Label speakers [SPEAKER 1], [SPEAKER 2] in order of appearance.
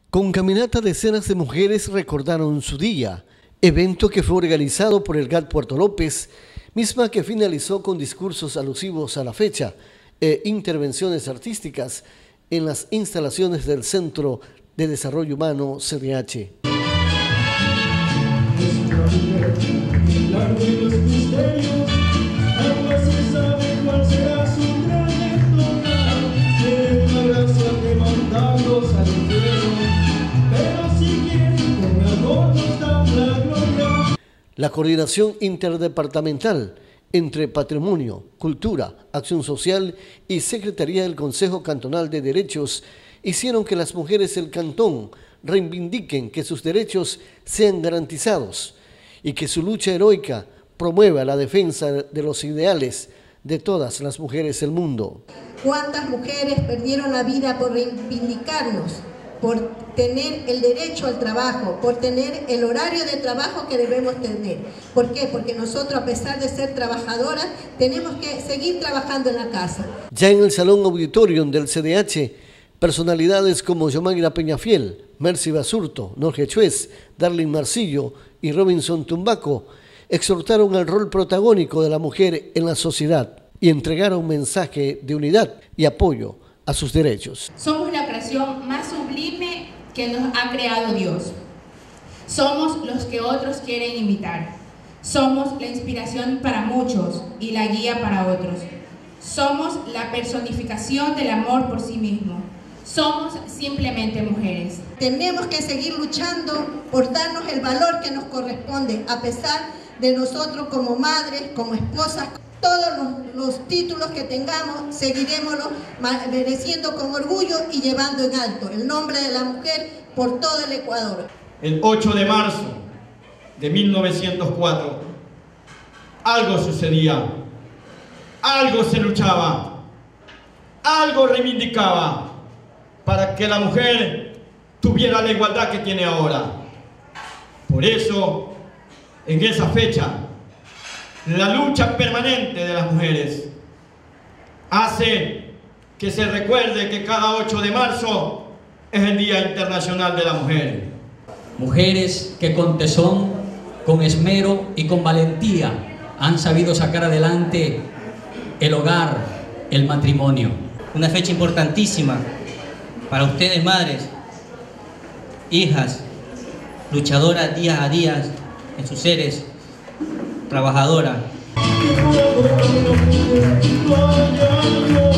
[SPEAKER 1] Con caminata, decenas de mujeres recordaron su día, evento que fue organizado por el GAT Puerto López, misma que finalizó con discursos alusivos a la fecha e intervenciones artísticas en las instalaciones del Centro de Desarrollo Humano CDH. La coordinación interdepartamental entre Patrimonio, Cultura, Acción Social y Secretaría del Consejo Cantonal de Derechos hicieron que las mujeres del cantón reivindiquen que sus derechos sean garantizados y que su lucha heroica promueva la defensa de los ideales de todas las mujeres del mundo.
[SPEAKER 2] ¿Cuántas mujeres perdieron la vida por reivindicarnos, por tener el derecho al trabajo, por tener el horario de trabajo que debemos tener? ¿Por qué? Porque nosotros, a pesar de ser trabajadoras, tenemos que seguir trabajando en la casa.
[SPEAKER 1] Ya en el Salón Auditorium del CDH, personalidades como Yomaira Peñafiel, Mercy Basurto, Norge Chuez, Darlene Marcillo y Robinson Tumbaco exhortaron al rol protagónico de la mujer en la sociedad y entregaron un mensaje de unidad y apoyo a sus derechos.
[SPEAKER 3] Somos la creación más sublime que nos ha creado Dios. Somos los que otros quieren imitar. Somos la inspiración para muchos y la guía para otros. Somos la personificación del amor por sí mismo. Somos simplemente mujeres.
[SPEAKER 2] Tenemos que seguir luchando por darnos el valor que nos corresponde, a pesar de nosotros como madres, como esposas. Todos los títulos que tengamos, seguiremos mereciendo con orgullo y llevando en alto el nombre de la mujer por todo el Ecuador.
[SPEAKER 4] El 8 de marzo de 1904, algo sucedía, algo se luchaba, algo reivindicaba para que la mujer tuviera la igualdad que tiene ahora. Por eso, en esa fecha, la lucha permanente de las mujeres hace que se recuerde que cada 8 de marzo es el Día Internacional de la Mujer.
[SPEAKER 5] Mujeres que con tesón, con esmero y con valentía han sabido sacar adelante el hogar, el matrimonio.
[SPEAKER 6] Una fecha importantísima para ustedes, madres, hijas, luchadoras día a día en sus seres, trabajadora.